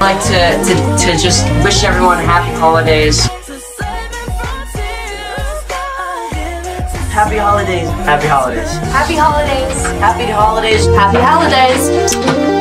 I'd like to just wish everyone happy holidays. Happy holidays. Happy holidays. Happy holidays. Happy holidays. Happy holidays.